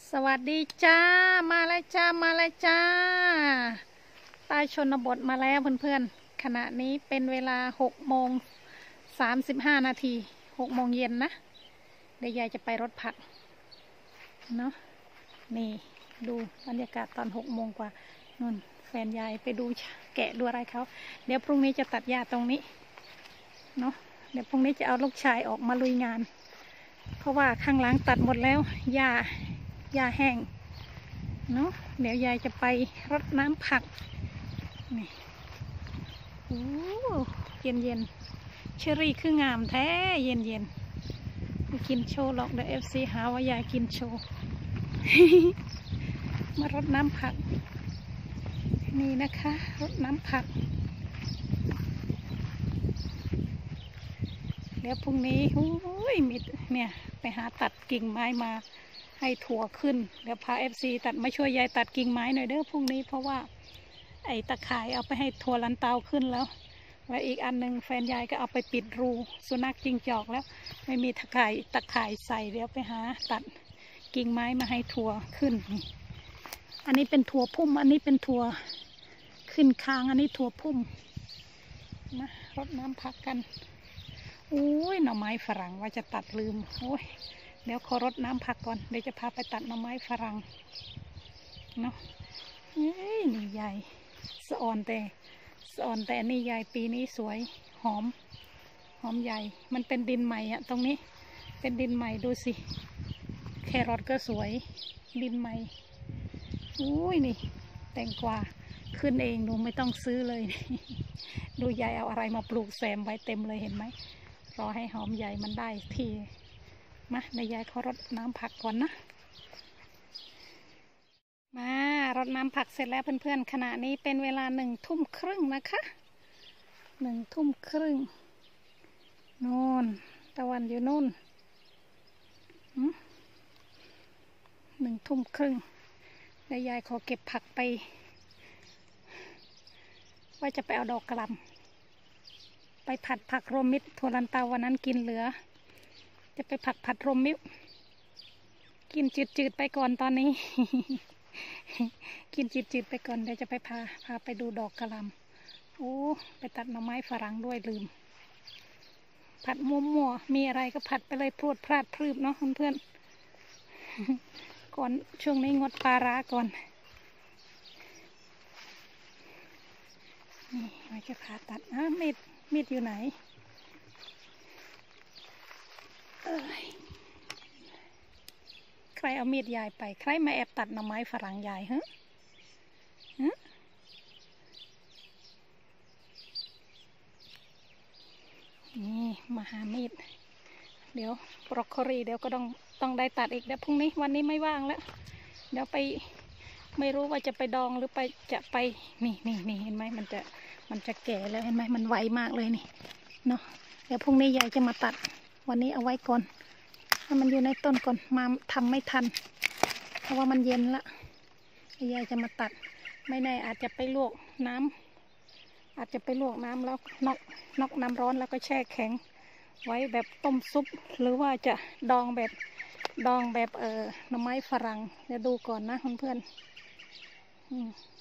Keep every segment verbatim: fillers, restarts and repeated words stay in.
สวัสดีจ้ามาแล้วจ้ามาแล้วจ้าใต้ชนบทมาแล้วเพื่อนๆขณะนี้เป็นเวลาหกโมงสามสิบห้านาทีหกโมงเย็นนะเดี๋ยวยายจะไปรถผักเนาะนี่ดูบรรยากาศตอนหกโมงกว่านู่นแฟนยายไปดูแกะดูอะไรเขาเดี๋ยวพรุ่งนี้จะตัดหญ้าตรงนี้เนาะเดี๋ยวพรุ่งนี้จะเอาลูกชายออกมาลุยงานเพราะว่าข้างหลังตัดหมดแล้วหญ้าหญ้าแห้งเนาะเดี๋ยวยายจะไปรดน้ำผักนี่โอ้เย็นเย็นเชอรี่คืองามแท้เย็นเย็นไม่กินโชว์หรอกเดี๋ยวเอฟซีหาว่ายายกินโชว์ มารดน้ำผักนี่นะคะรดน้ำผักเดี๋ยวพรุ่งนี้โอ้ยมิดเนี่ยไปหาตัดกิ่งไม้มาให้ถั่วขึ้นเดี๋ยวพาเอฟซีตัดมาช่วยยายตัดกิ่งไม้หน่อยเด้อพรุ่งนี้เพราะว่าไอ้ตะข่ายเอาไปให้ถั่วลันเตาขึ้นแล้วและอีกอันหนึ่งแฟนยายก็เอาไปปิดรูสุนัขจิ้งจอกแล้วไม่มีตะข่ายตะข่ายใส่เดี๋ยวไปหาตัดกิ่งไม้มาให้ถั่วขึ้นนี่อันนี้เป็นถั่วพุ่มอันนี้เป็นถั่วขึ้นคางอันนี้ถั่วพุ่มมารดน้ำผักกันอุ้ยหน่อไม้ฝรั่งว่าจะตัดลืมโอ้ยเดี๋ยวขอรดน้ำผักก่อนเดี๋ยวจะพาไปตัดหน่อไม้ฝรั่งเนาะเฮ้ยนี่ใหญ่สะออนแต่สะออนแต่นี่ใหญ่ปีนี้สวยหอมหอมใหญ่มันเป็นดินใหม่อะตรงนี้เป็นดินใหม่ดูสิแครอทก็สวยดินใหม่อุ้ยนี่แตงกวาขึ้นเองดูไม่ต้องซื้อเลยดูยายเอาอะไรมาปลูกแซมไว้เต็มเลยเห็นไหมรอให้หอมใหญ่มันได้ทีมาในยายขอรดน้ำผักก่อนนะมารดน้ำผักเสร็จแล้วเพื่อนๆขณะนี้เป็นเวลาหนึ่งทุ่มครึ่งนะคะหนึ่งทุ่มครึ่งนู่นตะวันอยู่นู่นหนึ่งทุ่มครึ่งในยายขอเก็บผักไปว่าจะไปเอาดอกกระหล่ำไปผัดผักโรมิตถั่วลันเตาวันนั้นกินเหลือจะไปผัดผัดโรมิตกินจืดๆไปก่อนตอนนี้ กินจืดๆไปก่อนเดี๋ยวจะไปพาพาไปดูดอกกระหล่ำโอ้ไปตัดหน่อไม้ฝรั่งด้วยลืมผัดมั่วๆมีอะไรก็ผัดไปเลยพรวดพลาดพรืบเนาะเพื่อนๆก่อนช่วงนี้งดปลาร้าก่อนนี่มาจะพาตัดอ่ะมีดมีดอยู่ไหนเอ้ยใครเอามีดยายไปใครมาแอบตัดหน่อไม้ฝรั่งยายฮะฮะนี่มาหามีดเดี๋ยวบรอกโคลีเดี๋ยวก็ต้องต้องได้ตัดอีกเดี๋ยวพรุ่งนี้วันนี้ไม่ว่างแล้วเดี๋ยวไปไม่รู้ว่าจะไปดองหรือไปจะไปนี่นี่นี่เห็นไหมมันจะมันจะแก่แล้วเห็นไหมมันไวมากเลยนี่เนาะเดี๋ยวพรุ่งนี้ยายจะมาตัดวันนี้เอาไว้ก่อนให้มันอยู่ในต้นก่อนมาทำไม่ทันเพราะว่ามันเย็นละยายจะมาตัดไม่แน่อาจจะไปลวกน้ำอาจจะไปลวกน้ำแล้วนอกนอกน้ำร้อนแล้วก็แช่แข็งไว้แบบต้มซุปหรือว่าจะดองแบบดองแบบเอ่อหน่อไม้ฝรั่งเดี๋ยวดูก่อนนะเพื่อนๆ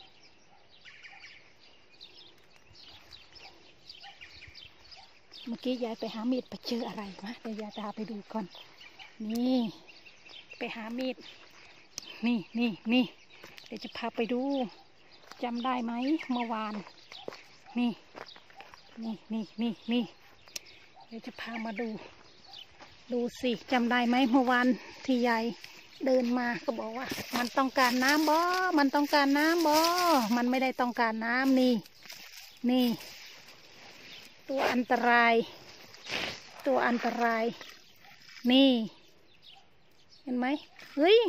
เมื่อกี้ยายไปหามีดไปเจออะไรมาเดี๋ยวยายจะพาไปดูก่อนนี่ไปหามีดนี่นี่นี่เดี๋ยวจะพาไปดูจำได้ไหมเมื่อวานนี่นี่นี่นี่นี่เดี๋ยวจะพามาดูดูสิจำได้ไหมเมื่อวานที่ยายเดินมาก็บอกว่ามันต้องการน้ำบ่มันต้องการน้ำบ่มันไม่ได้ต้องการน้ำนี่นี่ตัวอันตรายตัวอันตรายนี่เห็นไหมเฮ้ย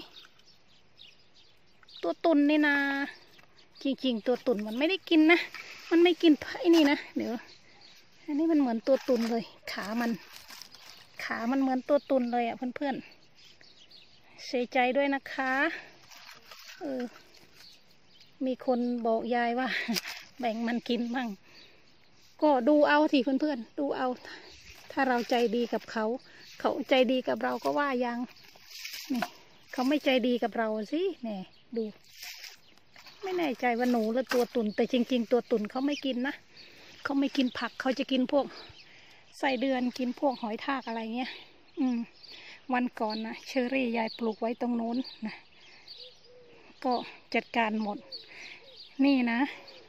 ตัวตุ่นนี่นะจริงๆตัวตุ่นมันไม่ได้กินนะมันไม่กินไอ้นี่นะเดี๋ยวอันนี้มันเหมือนตัวตุ่นเลยขามันขามันเหมือนตัวตุ่นเลยอ่ะเพื่อนๆเสียใจด้วยนะคะเออมีคนบอกยายว่าแบ่งมันกินมั่งก็ดูเอาทีเพื่อนๆดูเอาถ้าเราใจดีกับเขาเขาใจดีกับเราก็ว่ายังนี่เขาไม่ใจดีกับเราสิแน่ดูไม่แน่ใจว่าหนูหรือตัวตุ่นแต่จริงๆตัวตุ่นเขาไม่กินนะเขาไม่กินผักเขาจะกินพวกไส้เดือนกินพวกหอยทากอะไรเงี้ยอืมวันก่อนนะเชอรี่ยายปลูกไว้ตรงโน้นนะก็จัดการหมดนี่นะ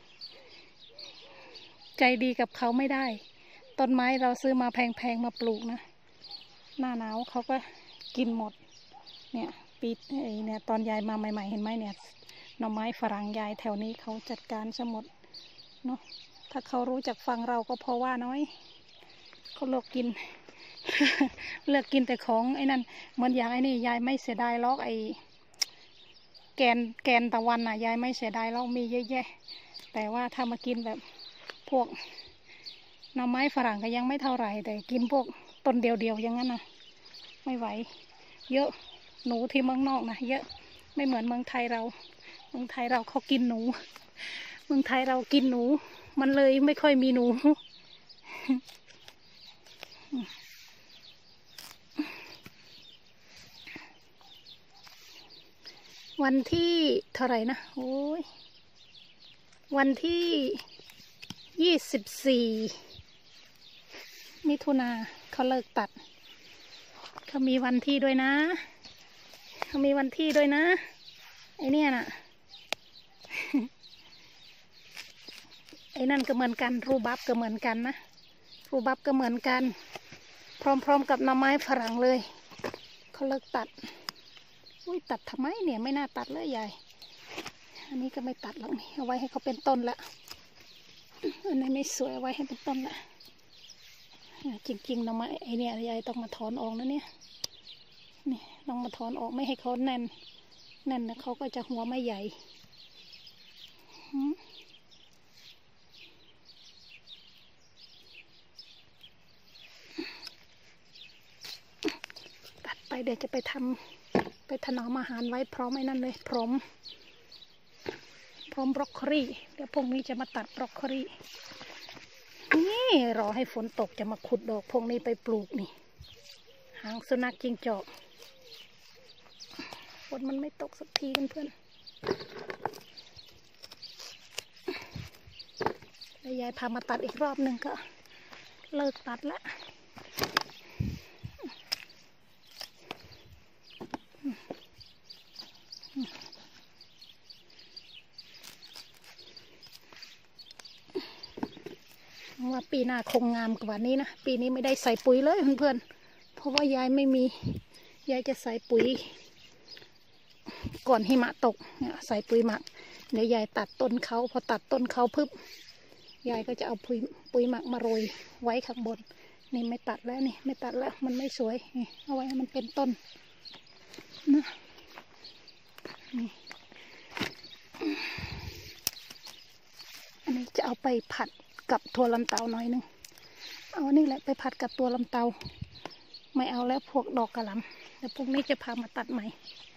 ใจดีกับเขาไม่ได้ต้นไม้เราซื้อมาแพงๆมาปลูกนะหน้าหนาวเขาก็กินหมดเนี่ยปีไอเนี่ยตอนยายมาใหม่ๆเห็นไหมเนี่ยหน่อไม้ฝรั่งยายแถวนี้เขาจัดการซะหมดเนาะถ้าเขารู้จักฟังเราก็เพราะว่าน้อยเขาเลือกกิน เลือกกินแต่ของไอ้นั่นเหมือนอย่างไอ้นี่ยายไม่เสียดายหรอกไอ้แกนแกนตะวันน่ะยายไม่เสียดายหรอกมีเยอะแยะแต่ว่าถ้ามากินแบบพวกหน่อไม้ฝรั่งก็ยังไม่เท่าไหร่แต่กินพวกต้นเดียวๆอย่างนั้นนะไม่ไหวเยอะหนูที่เมืองนอกนะเยอะไม่เหมือนเมืองไทยเราเมืองไทยเราเขากินหนูเมืองไทยเรากินหนูมันเลยไม่ค่อยมีหนู วันที่เท่าไหร่นะโอ้ยวันที่ยี่สิบสี่มิถุนาเขาเลิกตัดเขามีวันที่ด้วยนะเขามีวันที่ด้วยนะไอเนี่ยน่ะ ไอ้นั่นก็เหมือนกันรูบับก็เหมือนกันนะรูบับก็เหมือนกันพร้อมๆกับหน่อไม้ฝรั่งเลยเขาเลิกตัดอุ้ยตัดทำไมเนี่ยไม่น่าตัดเลยยายอันนี้ก็ไม่ตัดหรอกนี่เอาไว้ให้เขาเป็นต้นละอันนี้ไม่สวยเอาไว้ให้เป็นต้นละจริงๆหน่อไม้ไอเนี่ยยายต้องมาถอนออกนะเนี่ยนี่ต้องมาถอนออกไม่ให้เขาแน่นแน่นนะเขาก็จะหัวไม่ใหญ่ตัดไปเดี๋ยวจะไปทำไปถนอมอาหารไว้พร้อมไอ้นั่นเลยพร้อมพร้อมบรอกโคลีเดี๋ยวพวกนี้จะมาตัดบรอกโคลีนี่รอให้ฝนตกจะมาขุดดอกพวกนี้ไปปลูกนี่หางสุนัขจิ้งจอกฝนมันไม่ตกสักทีกันเพื่อนแล้วยายพามาตัดอีกรอบหนึ่งก็เลิกตัดละว่าปีหน้าคงงามกว่านี้นะปีนี้ไม่ได้ใส่ปุ๋ยเลยเพื่อนๆเพราะว่ายายไม่มียายจะใส่ปุ๋ยก่อนหิมะตกเนี่ยใส่ปุ๋ยหมักเดี๋ยวยายตัดต้นเขาพอตัดต้นเขาปึ๊บยายก็จะเอาปุ๋ยปุ๋ยหมักมาโรยไว้ข้างบนนี่ไม่ตัดแล้วนี่ไม่ตัดแล้วมันไม่สวยนี่เอาไว้ให้มันเป็นต้นนะนี่อันนี้จะเอาไปผัดกับถั่วลันเตาหน่อยนึงเอานี่แหละไปผัดกับตัวลำเตาไม่เอาแล้วพวกดอกกระหล่ำเดี๋ยวพวกนี้จะพามาตัดใหม่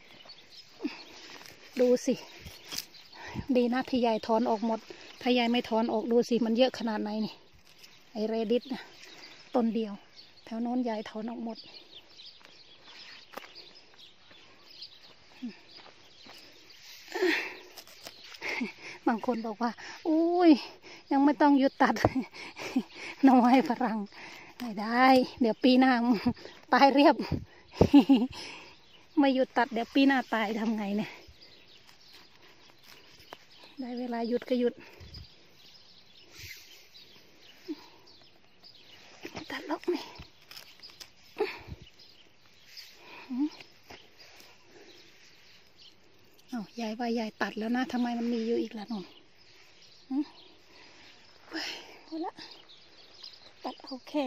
ดูสิดีนะที่ยายถอนออกหมดถ้ายายไม่ถอนออกดูสิมันเยอะขนาดไหนนี่ไอเรดิสนะต้นเดียวแถวโน้นยายถอนออกหมดบางคนบอกว่าอุ้ยยังไม่ต้องหยุดตัดหน่อไม้ฝรั่งไม่ได้เดี๋ยวปีหน้าตายเรียบไม่หยุดตัดเดี๋ยวปีหน้าตายทำไงเนี่ยได้เวลาหยุดก็หยุดตัดล็อกนี่อ้าวยายว่ายายตัดแล้วนะทำไมมันมีอยู่อีกล่ะหนุ่มพอละตัดโอเค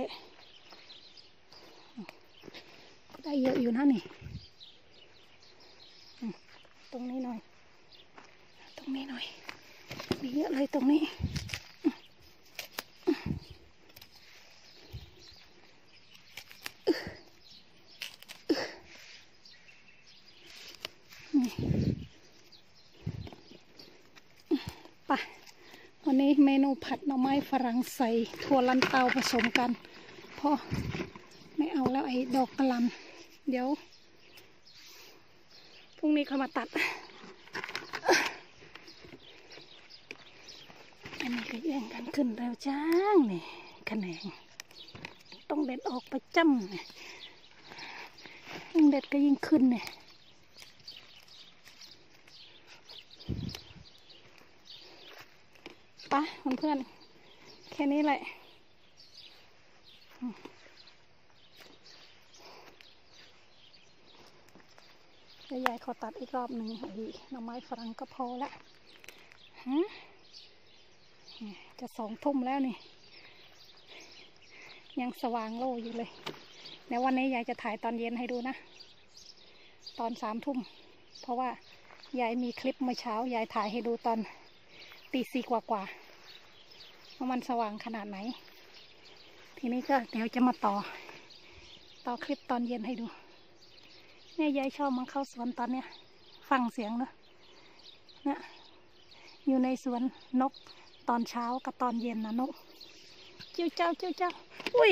ได้เยอะอยู่นะนี่ตรงนี้หน่อยตรงนี้หน่อยมีเยอะเลยตรงนี้ไปวันนี้เมนูผัดหน่อไม้ฝรั่งใส่ถั่วลันเตาผสมกันพอไม่เอาแล้วไอ้ดอกกระหล่ำเดี๋ยวพรุ่งนี้เขามาตัดอันนี้ก็แย่งกันขึ้นแล้วจ้างนี่แขนงต้องเด็ดออกไปจ้ำเนี่ยยิ่งเด็ดก็ยิ่งขึ้นเนี่ยไปเพื่อนๆแค่นี้แหละเดี๋ยวยายขอตัดอีกรอบหนึ่งไอ้หน่อไม้ฝรั่งก็พอละฮะจะสองทุ่มแล้วนี่ยังสว่างโล่อยู่เลยเดี๋ยววันนี้ยายจะถ่ายตอนเย็นให้ดูนะตอนสามทุ่มเพราะว่ายายมีคลิปเมื่อเช้ายายถ่ายให้ดูตอนตีสี่กว่ากว่าว่ามันสว่างขนาดไหนทีนี้ก็เดี๋ยวจะมาต่อต่อคลิปตอนเย็นให้ดูเนี่ยยายชอบมาเข้าสวนตอนเนี้ยฟังเสียงนะเนี่ยอยู่ในสวนนกตอนเช้ากับตอนเย็นนะนกเจ้าเจ้าเจ้าเจ้าอุ้ย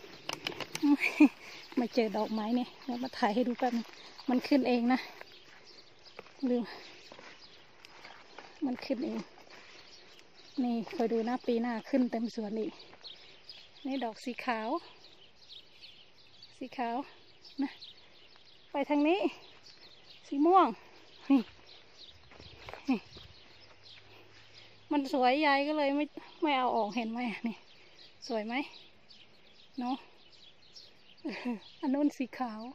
มาเจอดอกไม้เนี่ยแล้วมาถ่ายให้ดูกันมันขึ้นเองนะลืมมันขึ้นเองนี่คอยดูนะปีหน้าขึ้นเต็มสวนอีกนี่ดอกสีขาวสีขาวนะไปทางนี้สีม่วงนี่นี่มันสวยยายก็เลยไม่ไม่เอาออกเห็นไหมนี่สวยไหมเนาะอันนู้นสีขาว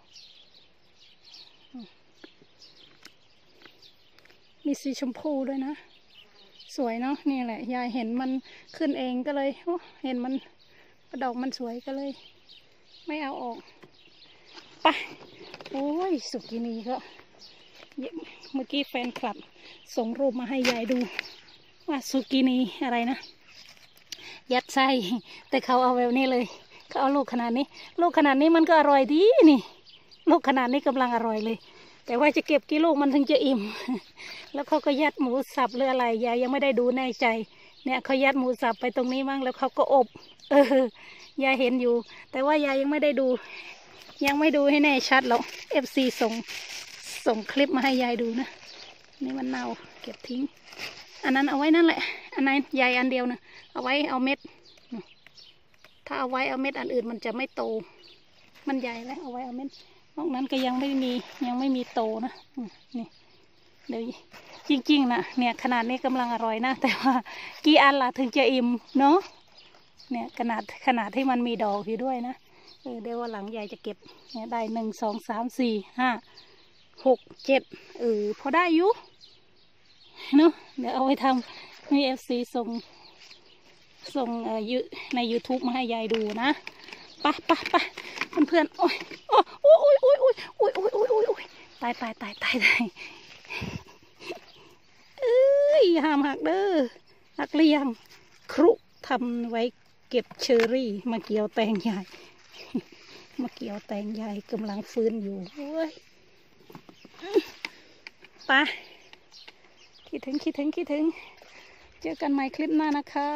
มีสีชมพูด้วยนะสวยเนาะนี่แหละยายเห็นมันขึ้นเองก็เลยเห็นมันดอกมันสวยก็เลยไม่เอาออกไปโอ้ยสุกินีก็เมื่อกี้แฟนคลับส่งรูปมาให้ยายดูว่าสุกินีอะไรนะยัดไส้แต่เขาเอาแบบนี้เลยเขาเอาลูกขนาดนี้ลูกขนาดนี้มันก็อร่อยดีนี่ลูกขนาดนี้กำลังอร่อยเลยแต่ว่าจะเก็บกี่ลูกมันถึงจะอิ่มแล้วเขาก็ยัดหมูสับหรืออะไรยายยังไม่ได้ดูแน่ใจเนี่ยเขายัดหมูสับไปตรงนี้มั่งแล้วเขาก็อบเออยายเห็นอยู่แต่ว่ายายยังไม่ได้ดูยังไม่ดูให้แน่ชัดหรอกเอฟซีส่งส่งคลิปมาให้ยายดูนะนี่มันเน่าเก็บทิ้งอันนั้นเอาไว้นั่นแหละอันนั้นยายอันเดียวนะเอาไว้เอาเม็ดถ้าเอาไว้เอาเม็ดอันอื่นมันจะไม่โตมันใหญ่แล้วเอาไว้เอาเม็ดนอกนั้นก็ยังไม่มียังไม่มีโตนะนี่เดี๋ยวจริงๆนะเนี่ยขนาดนี้กำลังอร่อยนะแต่ว่ากี่อันล่ะถึงจะอิ่มเนาะเนี่ยขนาดขนาดที่มันมีดอกอยู่ด้วยนะเออเดี๋ยววันหลังยายจะเก็บเนี่ยได้หนึ่งสองสามสี่ห้าหกเจ็ดเออพอได้อยู่เนาะเดี๋ยวเอาไปทำให้เอฟซีส่งส่งเอ่อใน ยูทูบ มาให้ยายดูนะไปไปไปเพื่อนๆโอ้ยโอ้ยโอ้ยโอ้ยโอ้ยโอ้ยโอ้ยโอ้ยโอ้ยโอ้ยตายตายตายตายตายเอ้ยห้ามหักเด้อหักเลี้ยงครุทำไว้เก็บเชอรี่มาเกี่ยวแตงใหญ่มาเกี่ยวแตงใหญ่กำลังฟื้นอยู่โอ้ยไปคิดถึงคิดถึงคิดถึงเจอกันใหม่คลิปหน้านะคะ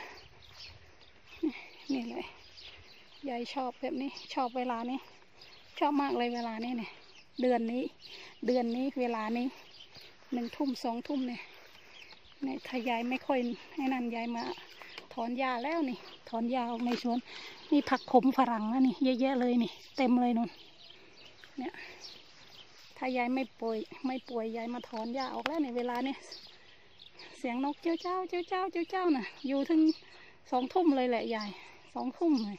นี่เลยยายชอบแบบนี้ชอบเวลานี้ชอบมากเลยเวลานี้เนี่ยเดือนนี้เดือนนี้เวลานี้หนึ่งทุ่มสองทุ่มเนี่ยเนี่ยถ้ายายไม่ค่อยให้นั่นยายมาถอนหญ้าแล้วนี่ถอนหญ้าออกในสวนนี่ผักขมฝรั่งนะนี่เยอะแยะเลยนี่เต็มเลยนู่นเนี่ยถ้ายายไม่ป่วยไม่ป่วยยายมาถอนหญ้าออกแล้วในเวลาเนี่ยเสียงนกเจ้าเจ้าเจ้าเจ้าเจ้าเจ้าน่ะอยู่ถึงสองทุ่มเลยแหละยายสองทุ่มเลย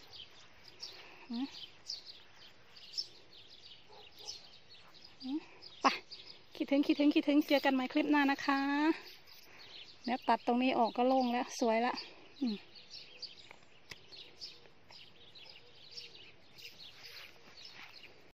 ไปคิดถึงคิดถึงคิดถึงเจอกันใหม่คลิปหน้านะคะเดี๋ยวตัดตรงนี้ออกก็โล่งแล้วสวยละอืม